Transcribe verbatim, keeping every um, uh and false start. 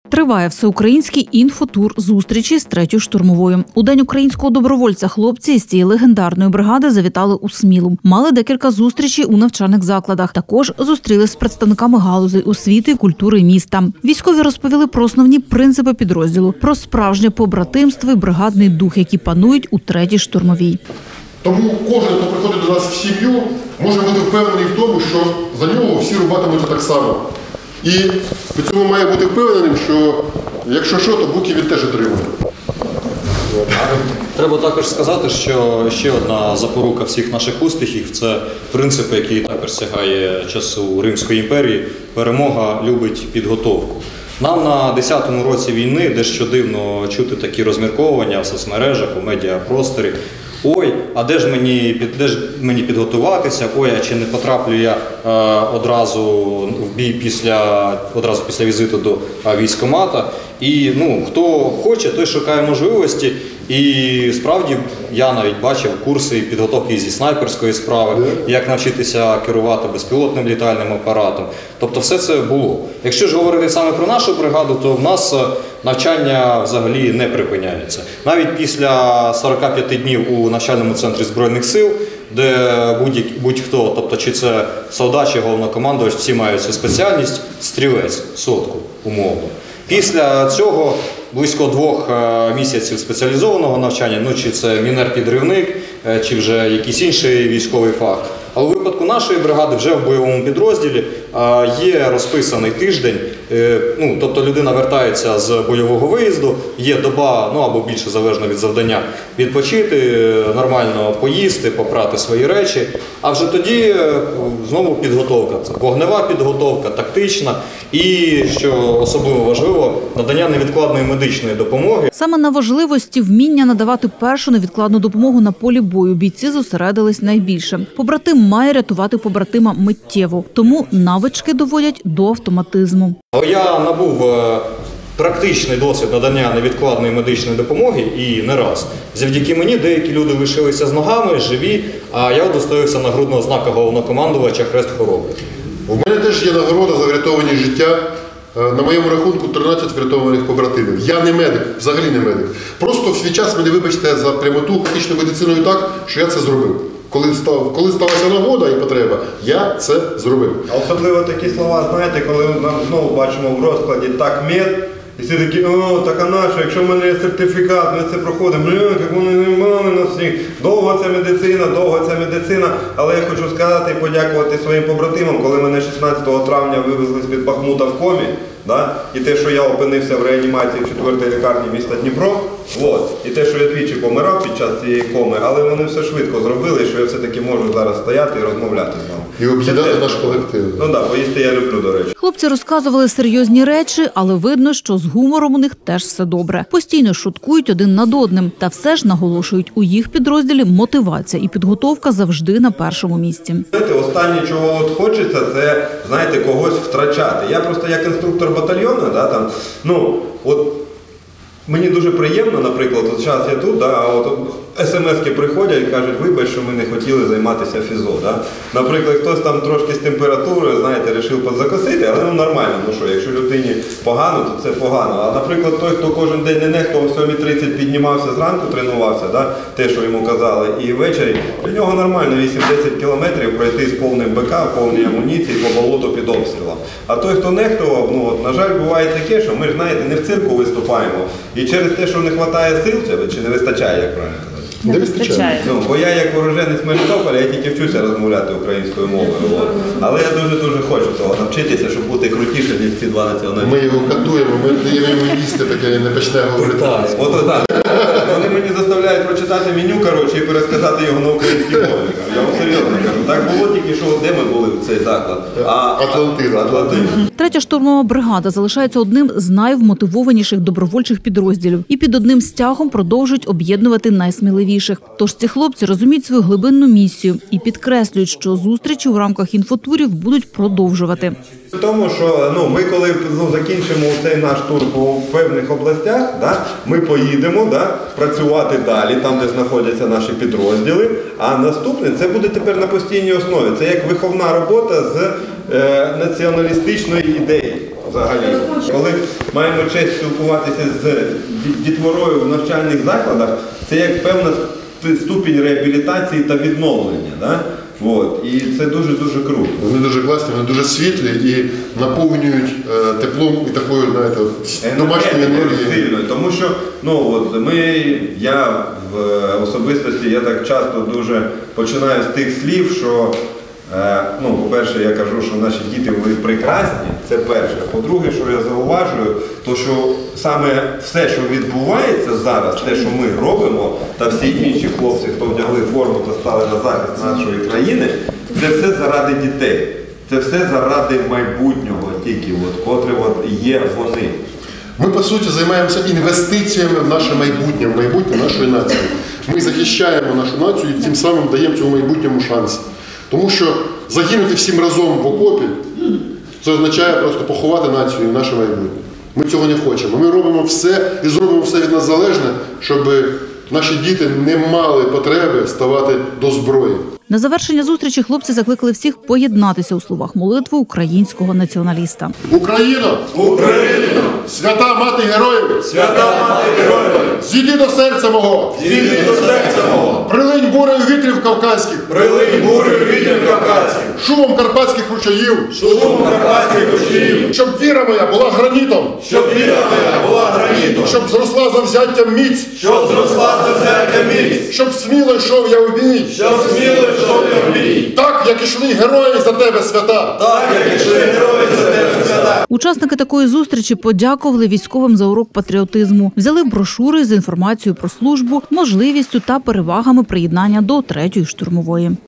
Триває всеукраїнський інфотур зустрічі з третьою штурмовою. У День українського добровольця хлопці із цієї легендарної бригади завітали у Смілу. Мали декілька зустрічей у навчальних закладах. Також зустрілись з представниками галузей освіти, культури міста. Військові розповіли про основні принципи підрозділу, про справжнє побратимство і бригадний дух, які панують у третій штурмовій. Тому кожен, хто приходить до нас в сім'ю, може бути впевнений в тому, що за нього всі рубатимуться так само. І при цьому має бути впевненим, що якщо що, то буки він теж отримує. Треба також сказати, що ще одна запорука всіх наших успіхів – це принцип, який також сягає часу Римської імперії – перемога любить підготовку. Нам на десятому році війни дещо дивно чути такі розмірковування в соцмережах, у медіапросторі. Ой, а де ж мені, де ж мені підготуватися? Ой, а чи не потраплю я е, одразу в бій після, одразу після візиту до е, військкомата? І ну, хто хоче, той шукає можливості. І справді я навіть бачив курси підготовки зі снайперської справи, як навчитися керувати безпілотним літальним апаратом. Тобто все це було. Якщо ж говорити саме про нашу бригаду, то в нас навчання взагалі не припиняється. Навіть після сорока п'яти днів у навчальному центрі Збройних сил, де будь-хто, тобто чи це солдат, чи головнокомандувач, всі мають цю спеціальність, стрілець, сотку, умовно. Після цього близько двох місяців спеціалізованого навчання, ну чи це мінер-підривник, чи вже якийсь інший військовий фах. А у випадку нашої бригади вже в бойовому підрозділі є розписаний тиждень, ну, тобто людина вертається з бойового виїзду, є доба, ну або більше залежно від завдання, відпочити, нормально поїсти, попрати свої речі, а вже тоді знову підготовка. Це вогнева підготовка, тактична і, що особливо важливо, надання невідкладної медичної допомоги. Саме на важливості вміння надавати першу невідкладну допомогу на полі бою бійці зосередились найбільше. Побратим має рятувати побратима миттєво, тому навички доводять до автоматизму. Я набув практичний досвід надання невідкладної медичної допомоги і не раз. Завдяки мені деякі люди лишилися з ногами, живі, а я удостоївся нагрудного знака головнокомандувача «Хрест хвороби». У мене теж є нагорода за врятовані життя. На моєму рахунку тринадцять врятованих побратимів. Я не медик, взагалі не медик. Просто в свій час мене, вибачте, за прямоту практичною медициною так, що я це зробив. Коли, став, коли сталася нагода і потреба, я це зробив. А особливо такі слова, знаєте, коли нам знову бачимо в розкладі «так мед», і всі такі, о, так а наша, якщо в мене є сертифікат, ми це проходимо, ну, як вони не мали на всіх, довго це медицина, довго це медицина, але я хочу сказати і подякувати своїм побратимам, коли мене шістнадцятого травня вивезли з-під Бахмута в комі, да? І те, що я опинився в реанімації в четвертій лікарні міста Дніпро, от, і те, що я двічі помирав під час цієї коми, але вони все швидко зробили, що я все-таки можу зараз стояти і розмовляти з вами. І об'єднати наш колектив. Ну так, да, поїсти я люблю, до речі. Хлопці розказували серйозні речі, але видно, що з гумором у них теж все добре. Постійно шуткують один над одним. Та все ж наголошують, у їх підрозділі мотивація і підготовка завжди на першому місці. Знаєте, останнє, чого от хочеться, це, знаєте, когось втрачати. Я просто як інструктор батальйону, да, там, ну, от, мені дуже приємно, наприклад, от зараз я тут, да, а от смс-ки приходять і кажуть, вибач, що ми не хотіли займатися фізо. Да? Наприклад, хтось там трошки з температурою, знаєте, вирішив підзакосити, але ну нормально, ну що, якщо людині погано, то це погано. А наприклад, той, хто кожен день не нехто о сьомій тридцять піднімався зранку, тренувався, да? Те, що йому казали, і ввечері, для нього нормально вісім-десять кілометрів пройти з повним БК, повній амуніції по болоту під обстрілом. А той, хто нехтував, ну от, на жаль, буває таке, що ми ж, знаєте, не в цирку виступаємо, і через те, що не вистачає сил, чи не вистачає, як правильно казати? Не вистачає. Ну, бо я як уроженець Мелітополя, я тільки вчуся розмовляти українською мовою. От. Але я дуже-дуже хочу того навчитися, щоб бути крутіше, ніж ці два національні. Ми його катуємо, ми даємо йому їсти, таке не почне говорити. От так. Вони мені заставляють прочитати меню, коротше, і пересказати його на українській мові. Я вам серйозно кажу. Так було тільки, що де ми були в цей заклад? А, Атлантида. Атлантида. Третя штурмова бригада залишається одним з найвмотивованіших добровольчих підрозділів і під одним стягом продовжують об'єднувати найсміливіших. Тож ці хлопці розуміють свою глибинну місію і підкреслюють, що зустрічі у рамках інфотурів будуть продовжувати. Тому що ну, ми коли ну, закінчимо цей наш тур по певних областях, да, ми поїдемо да, працювати далі, там, де знаходяться наші підрозділи, а наступне це буде тепер на постійній основі. Це як виховна робота з е, націоналістичної ідеї. взагалі. Коли маємо честь спілкуватися з ді- дітворою в навчальних закладах, це як певна ступінь реабілітації та відновлення. Да? От. І це дуже-дуже круто. Вони дуже класні, вони дуже світлі і наповнюють е, теплом і такою, знаєте, домашньою енергією. Сильною, тому що ну, от ми, я в особистості, я так часто дуже починаю з тих слів, що е, ну, по-перше, я кажу, що наші діти вони прекрасні, це перше. По-друге, що я зауважую, то що саме все, що відбувається зараз, те, що ми робимо, та всі інші хлопці, хто вдягли форму та стали на захист нашої країни, це все заради дітей. Це все заради майбутнього тільки, от, котре от є вони. Ми, по суті, займаємося інвестиціями в наше майбутнє, в майбутнє нашої нації. Ми захищаємо нашу націю і тим самим даємо цьому майбутньому шанс. Тому що загинути всім разом в окопі, це означає просто поховати націю і наше майбутнє. Ми цього не хочемо. Ми робимо все і зробимо все від нас залежне, щоб наші діти не мали потреби ставати до зброї. На завершення зустрічі хлопці закликали всіх поєднатися у словах молитви українського націоналіста. Україна! Україна! Свята мати героїв! Свята мати героїв! Зійди до серця мого! Зійди до серця мого! Прилинь бурею вітрів кавказьких! Прилинь бурею вітрів кавказьких! Шумом карпатських ручаїв! Шумом карпатських ручаїв! Щоб віра моя була гранітом! Щоб віра моя була гранітом! Щоб зросла завзяттям міць! Щоб зросла завзяття міць! Щоб сміло йшов я у бій! Щоб сміло йшов я в бій! Так, як ішли герої за тебе, свята! Так, як ішли герої за тебе, свята! Учасники такої зустрічі подякували військовим за урок патріотизму, взяли брошури з інформацією про службу, можливістю та перевагами приєднання до третьої штурмової.